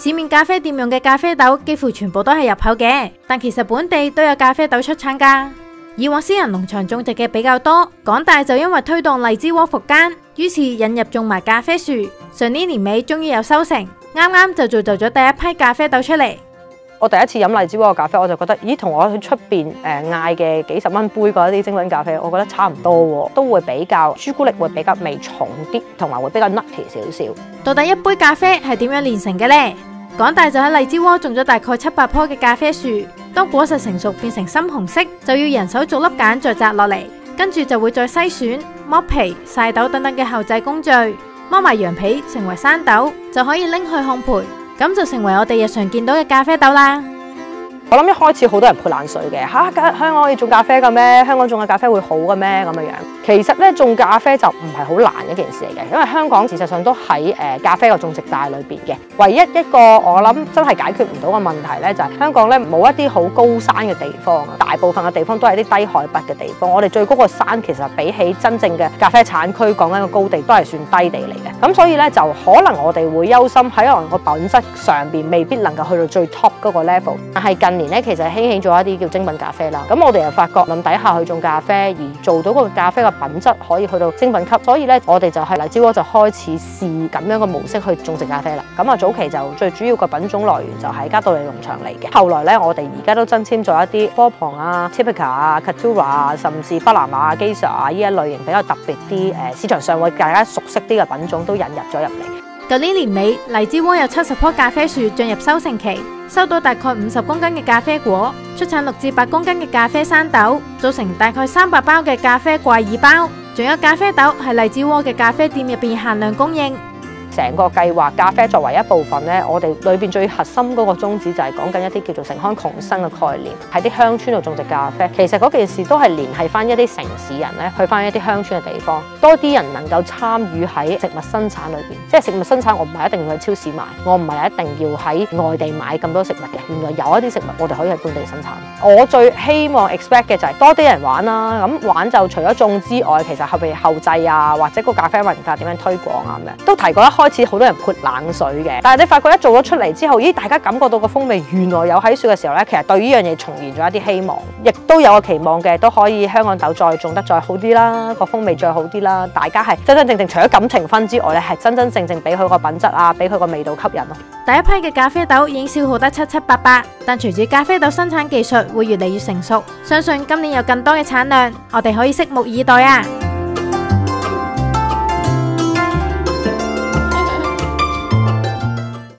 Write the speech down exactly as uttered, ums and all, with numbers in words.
市面咖啡店用嘅咖啡豆幾乎全部都係入口嘅，但其實本地都有咖啡豆出產㗎。以往私人農場種植嘅比較多，港大就因為推動荔枝窩復耕，於是引入種埋咖啡樹。上年年尾終於有收成，啱啱就造就咗第一批咖啡豆出嚟。 我第一次飲荔枝窩嘅咖啡，我就覺得，咦，同我去出邊誒嗌嘅幾十蚊杯嗰啲精品咖啡，我覺得差唔多喎，都會比較朱古力會比較味重啲，同埋會比較 nutty 少少。 到底一杯咖啡係點樣煉成嘅呢？港大就喺荔枝窩種咗大概七百棵嘅咖啡樹，當果實成熟變成深紅色，就要人手逐粒揀再摘落嚟，跟住就會再篩選、剝皮、曬豆等等嘅後製工序，剝埋羊皮成為生豆，就可以拎去烘焙，咁就成為我哋日常見到嘅咖啡豆啦。 我諗一開始好多人潑冷水嘅，吓、啊、香港可以種咖啡嘅咩？香港種嘅咖啡會好嘅咩？咁樣樣，其實咧種咖啡就唔係好難一件事嚟嘅，因為香港事實上都喺誒咖啡個種植帶裏邊嘅。唯一一個我諗真係解決唔到嘅問題咧，就係香港咧冇一啲好高山嘅地方，大部分嘅地方都係啲低海拔嘅地方。我哋最高個山其實比起真正嘅咖啡產區講緊個高地都係算低地嚟嘅。咁所以咧就可能我哋會憂心喺我個品質上邊未必能夠去到最 top 嗰個 level， 但係近年咧其實興起咗一啲叫精品咖啡啦，咁我哋又發覺諗底下去種咖啡，而做到個咖啡嘅品質可以去到精品級，所以咧我哋就係荔枝窩就開始試咁樣嘅模式去種植咖啡啦。咁啊早期就最主要嘅品種來源就係嘉道理農場嚟嘅，後來咧我哋而家都增添咗一啲波旁啊、Typica 啊、Caturra 啊，甚至巴拿馬啊、Geisha 啊呢一類型比較特別啲誒市場上會大家熟悉啲嘅品種都引入咗入嚟。 舊年年尾，荔枝窩有七十棵咖啡樹進入收成期，收到大概五十公斤嘅咖啡果，出產六至八公斤嘅咖啡生豆，做成大概三百包嘅咖啡掛耳包，仲有咖啡豆係荔枝窩嘅咖啡店入邊限量供應。 成個計劃咖啡作為一部分咧，我哋裏邊最核心嗰個宗旨就係講緊一啲叫做城鄉共生嘅概念，喺啲鄉村度種植咖啡。其實嗰件事都係聯繫翻一啲城市人咧，去翻一啲鄉村嘅地方，多啲人能夠參與喺食物生產裏邊。即係食物生產，我唔係一定要去超市買，我唔係一定要喺外地買咁多食物嘅。原來有一啲食物我哋可以喺本地生產。我最希望 expect 嘅就係多啲人玩啦。咁玩就除咗種之外，其實後邊後製啊，或者個咖啡文化點樣推廣啊咁樣，都提過一開始好多人潑冷水嘅，但係你發覺一做咗出嚟之後，咦，大家感覺到個風味原來有喺樹嘅時候咧，其實對呢樣嘢重燃咗一啲希望，亦都有個期望嘅，都可以香港豆再種得再好啲啦，個風味再好啲啦，大家係真真正正除咗感情分之外咧，係真真正正俾佢個品質啊，俾佢個味道吸引咯。 第一批嘅咖啡豆已經消耗得七七八八，但隨住咖啡豆生產技術會越嚟越成熟，相信今年有更多嘅產量，我哋可以拭目以待啊！